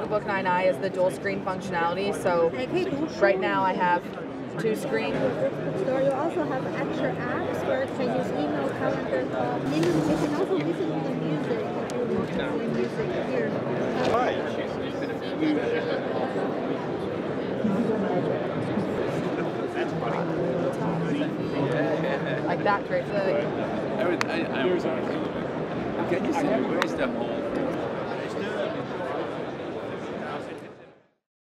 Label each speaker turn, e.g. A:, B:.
A: Thinkbook 9i is the dual screen functionality, so right now I have 2 screens.
B: You also have extra apps where you can use email, calendar, you can also listen to the music if you want to play music here.
C: That's funny.
A: Like that, great.
C: Can you see where's the whole